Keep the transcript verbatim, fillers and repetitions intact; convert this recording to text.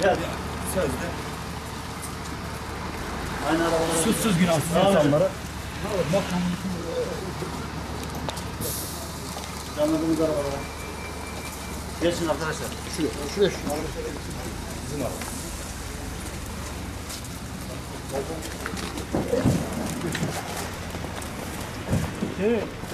verdi sözde. Aynı arabalara... Suçsuz günahsız insanlara. Canladığımız arabalara. Geçin arkadaşlar. Şuraya, şuraya, şuraya. Bizim araba. Şey,